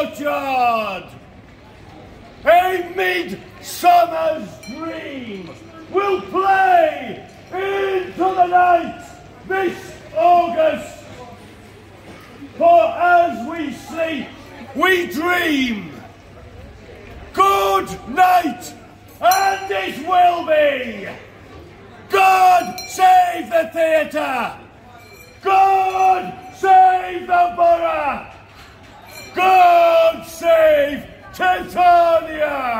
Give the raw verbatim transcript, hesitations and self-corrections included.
courtyard. A midsummer's dream will play into the night this August. For as we sleep, we dream. Good night, and it will be. God save the theatre. God save the borough. God save Titania.